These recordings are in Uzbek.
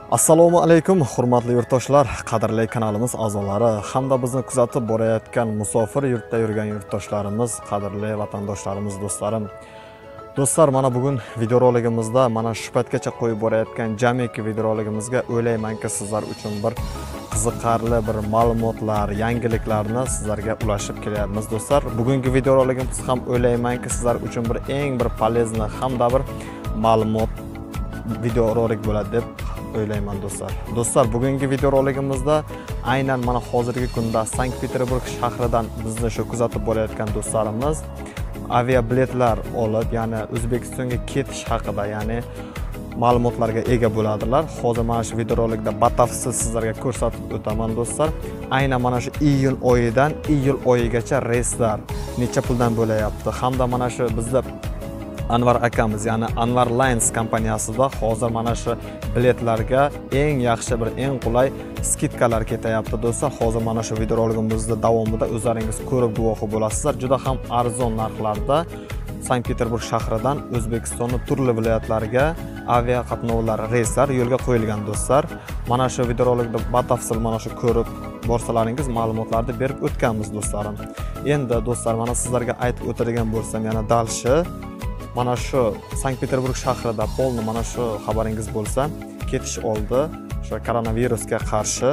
Assalomu alaykum, hurmatli yurtdoshlar, qadrli kanalimiz a'zolari hamda bizni kuzatib borayotgan musofir yurtda yurgan yurtdoshlarimiz, qadrli vatandoshlarimiz, do'stlarim. Do'stlar, mana bugun videoroligimizda mana shu paytgacha qo'yib borayotgan jamiki videoroligimizga o'ylaymanki, sizlar uchun bir qiziqarli bir ma'lumotlar, yangiliklarni sizlarga ulashib kelyapmiz, do'stlar. Bugungi videoroligimiz ham o'ylaymanki, sizlar uchun bir polezna hamda bir ma'lumot videorolik bo'ladi deb o'ylayman, do'stlar. Do'stlar, bugungi videoroligimizda aynan mana hozirgi kunda Sankt-Peterburg shahridan bizni shu kuzatib borayotgan do'stlarimiz aviabiletlar olib, ya'ni O'zbekistonga ketish haqida, ya'ni ma'lumotlarga ega bo'ladilar. Hozir mana shu videorolikda batafsil sizlarga ko'rsatib o'taman, do'stlar. Aynan mana shu iyun oyidan iyul oyigacha reyslar necha puldan bo'layapti, hamda mana shu bizda Anvar akamiz, ya'ni Anvar Lines kompaniyasida hozir mana shu biletlarga eng yaxshi eng qulay skidkalar ketyapti, do'stlar. Hozir mana shu videoroligimizda davomida o'zlaringiz ko'rib guvohi bo'lasizlar. Juda ham arzon narxlarda Sankt-Peterburg shahridan O'zbekistonning turli viloyatlariga avia qatnovlar, reyslar yo'lga qo'yilgan, do'stlar. Mana shu videorolikda batafsil mana shu ko'rib borsalaringiz ma'lumotlarni berib o'tganmiz, do'stlarim. Endi do'stlar, mana sizlarga aytib o'tadigan bo'lsam, yana dalshi mana shu Sankt-Peterburg shahrida polni mana shu xabaringiz bo'lsa, ketish oldi shu koronavirusga qarshi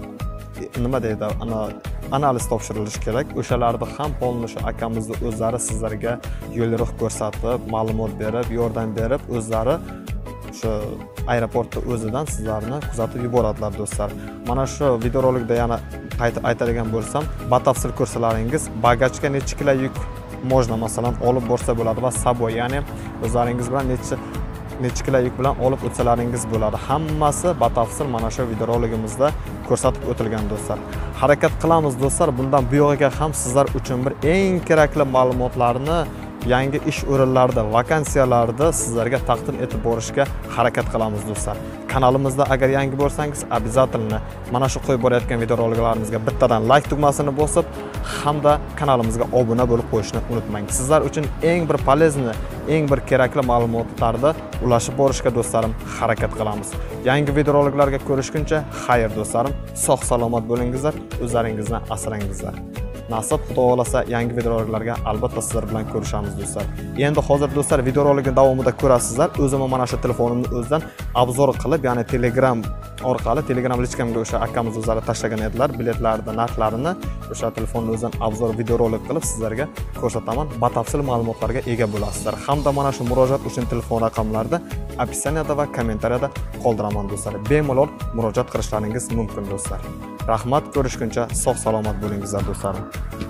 nima deydi, analiz topshirilishi kerak. O'shalarni ham polni shu akamizning o'zlari sizlarga yo'lroq ko'rsatib, ma'lumot berib, yordam berib, o'zlari shu aeroportda o'zidan sizlarni kuzatib yuboradilar, do'stlar. Mana shu videorolikda yana aytadigan bo'lsam, batafsil ko'rsalaringiz bagajga necha kilo yuk можно masalan olib borsa bo'ladi va sabo, ya'ni o'zlaringiz bilan necha kilo yuk bilan olib o'tsalaringiz bo'ladi. Hammasi batafsil mana shu videoroligimizda ko'rsatib o'tilgan, do'stlar. Harakat qilamiz, do'stlar. Bundan buyog'iga ham sizlar uchun eng kerakli ma'lumotlarni, yangi ish o'rinlarida, vakansiyalarda sizlarga taqdim etib borishga harakat qilamiz, do'stlar. Kanalimizda agar yangi bo'lsangiz, обязательно mana shu qo'yib borayotgan videoroliklarimizga bittadan like tugmasini bosib, hamda kanalimizga obuna bo'lib qo'yishni unutmang. Sizlar uchun eng bir polezna, eng bir kerakli ma'lumotlarni ulashib borishga, do'stlarim, harakat qilamiz. Yangi videoroliklarga ko'rishguncha, xayr, do'stlarim. Sog' salomat bo'lingizlar, o'zlaringizni asrangizlar. Nasib xudo xolasa yangi videoroliklarga albatta sizlar bilan ko'rishamiz, do'stlar. Endi hozir do'stlar videorolikning davomida ko'rasizlar. O'zim mana shu telefonimni o'zidan obzor qilib, ya'ni Telegram orqali Telegram lichkamga o'sha akamiz o'zlari tashlagan edilar biletlarni narxlarini. O'sha telefonni o'zidan obzor videorolik qilib sizlarga ko'rsataman. Batafsil ma'lumotlarga ega bo'lasizlar. Hamda mana shu murojaat uchun telefon raqamlarida opisiyaniyada va kommentariyada qoldiraman, do'stlar. Bemalol murojaat qilishlaringiz mumkin, do'stlar. Rahmat, ko'rishguncha sog' salomat bo'lingizlar, do'stlarim.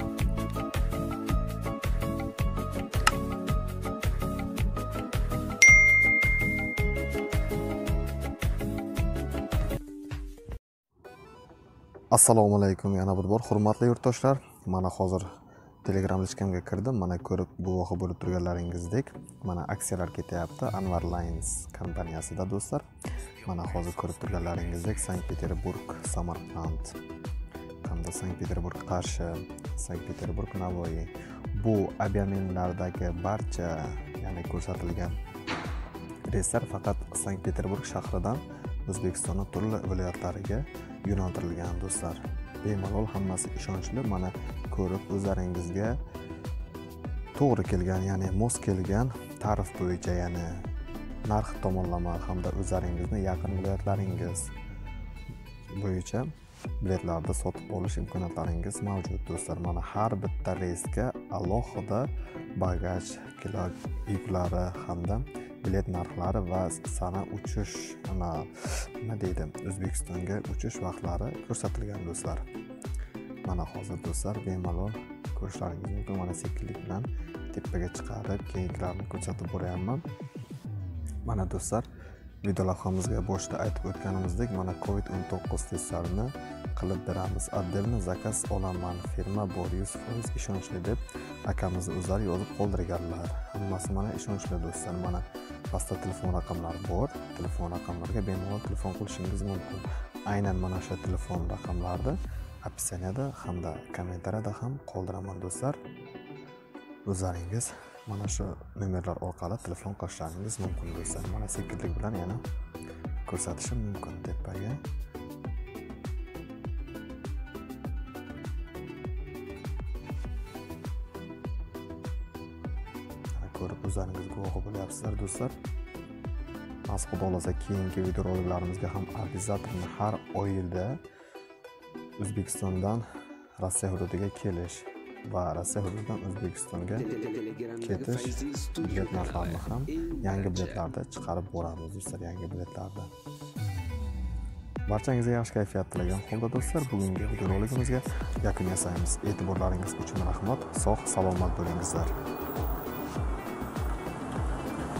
Assalomu alaykum, yana bir bor hurmatli yurtdoshlar. Mana hozir Telegram lichkamga kirdim. Mana ko'rib guvohi bo'lib turganlaringizdek, mana aksiyalar ketyapti Anvar Lines kompaniyasida, do'stlar. Mana hozir ko'rib turganlaringizdek Sankt-Peterburg, Samarqand, hamda Sankt-Peterburg Qarshi, Sankt-Peterburg Navoiy. Bu aviamenlardagi barcha, ya'ni ko'rsatilgan reyslar faqat Sankt-Peterburg shahridan O'zbekistonning turli viloyatlariga yo'naltirilgan, do'stlar. Bemalol hammasi ishonchli, mana ko'rib o'zlaringizga to'g'ri kelgan, ya'ni mos kelgan tarif bo'yicha, ya'ni narx tomonlama hamda o'zlaringizni yaqin viloyatlaringiz bo'yicha biletlarni sotib olish imkoniyatlaringiz mavjud, do'stlar. Mana har bitta reysga alohida bagaj, kilo yuklari hamda bilet narxlari va sana uchish, nima deydi, O'zbekistonga uchish vaqtlari ko'rsatilgan, do'stlar. Mana hozir do'stlar bemalol ko'rishlaringiz mumkin. Mana sekinlik bilan tepaga chiqarib keyingilarni ko'rsatib boryapman. Mana do'stlar, video lavhamizga boshida aytib o'tganimizdek, mana COVID-19 testlarini qilib beramiz. Отдельно zakaz olaman, firma bor, 100% ishonchli deb akamiz o'zlari yozib qoldirganlar. Hammasi mana ishonchli, do'stlar. Mana pastda telefon raqamlari bor. Telefon raqamlariga bemalol telefon qilishingiz mumkin. Aynan mana shu telefon raqamlarni opisiyaniyada hamda kommentariyada ham qoldiraman, do'stlar. O'zlaringiz mana shu nomerlar orqali telefon qilishlaringiz mumkin, do'stlar. Mana sekinlik bilan yana ko'rsatishim mumkin deb tepaga. Ko'rib o'zlaringiz guvohi bo'lyapsizlar do'stlar. Nasib xudo xolasa keyingi videoroliklarimizga ham обязательно har oyda O'zbekistondan Rossiya hududiga kelish va Rossiya hududidan O'zbekistonga ketish bilet narxlarini ham yangi biletlarda chiqarib boramiz do'stlar, yangi biletlarda. Barchangizga yaxshi kayfiyat tilagan holda do'stlar, bugungi videorolikimizga yakun yasaymiz. E'tiborlaringiz uchun rahmat. Sog' salomat bo'lingizlar.